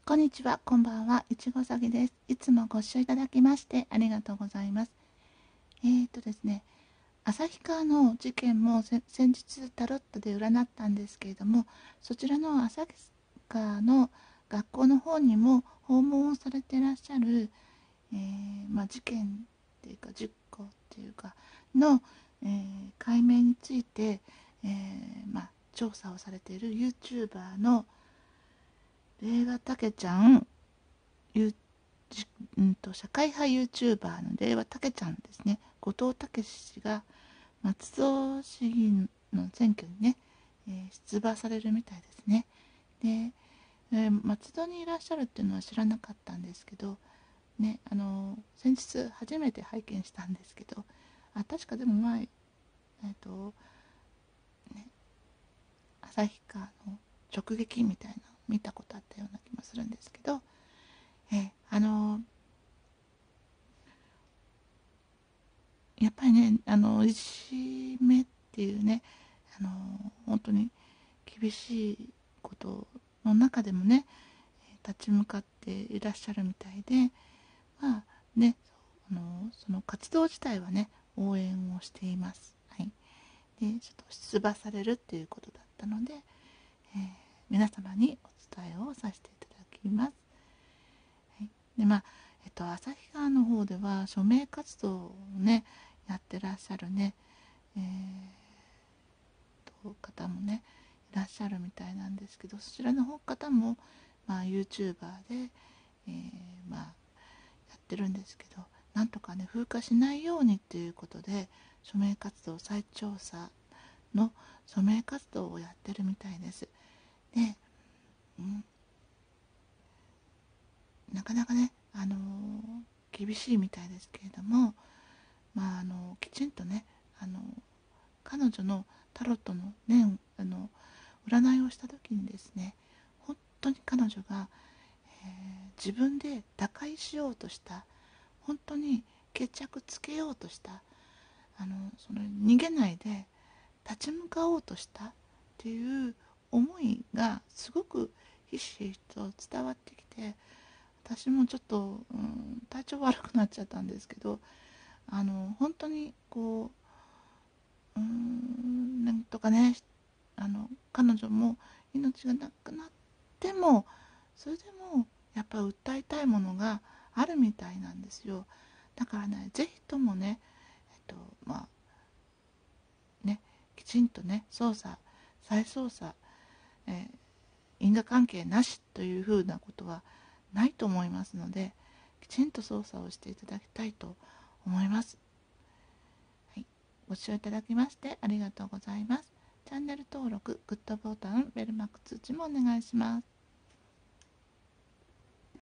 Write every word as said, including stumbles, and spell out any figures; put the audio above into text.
こんにちは、こんばんは、いちごさぎです。いつもご視聴いただきましてありがとうございます。えーとですね、旭川の事件も先日タロットで占ったんですけれども、そちらの旭川の学校の方にも訪問をされていらっしゃる、えーまあ、事件っていうか事故っていうかの、えー解明について、えーまあ、調査をされている YouTuber の令和たけちゃん、ゆうんと社会派 YouTuber の令和たけちゃんですね、後藤武氏が松戸市議の選挙にね、えー出馬されるみたいですね。で、えー松戸にいらっしゃるっていうのは知らなかったんですけど、ね、あのー先日初めて拝見したんですけど、あ、確かでも前、えっ、と、ね、旭川の直撃みたいなの見たことあったような気もするんですけど、えーあのーやっぱりね、あのいじめっていうね、あの本当に厳しいことの中でもね、立ち向かっていらっしゃるみたいで、まあね、あのその活動自体はね、応援をしています。はい、でちょっと出馬されるっていうことだったので、えー皆様にお伝えをさせていただきます。はい、でまあえっと旭川の方では署名活動をねやってらっしゃるね、えー方もねいらっしゃるみたいなんですけど、そちらの方も、まあ、YouTuber で、えーまあ、やってるんですけど、なんとかね風化しないようにっていうことで署名活動再調査の署名活動をやってるみたいです。で、うん、なかなかね、あのー厳しいみたいですけれども、まああのきちんとね、あの彼女のタロットの念あの占いをした時にですね、本当に彼女が、えー自分で打開しようとした、本当に決着つけようとした、あのその逃げないで立ち向かおうとしたっていう思いがすごくひしひしと伝わってきて、私もちょっと、うん、体調悪くなっちゃったんですけど、あの本当にこう、うーんなんとかね、あの彼女も命がなくなっても、それでもやっぱり訴えたいものがあるみたいなんですよ。だからね、ぜひともね、えっとまあね、きちんとね、捜査再捜査、えー因果関係なしというふうなことはないと思いますので、きちんと捜査をしていただきたいと思います。はい、ご視聴いただきましてありがとうございます。チャンネル登録、グッドボタン、ベルマーク通知もお願いします。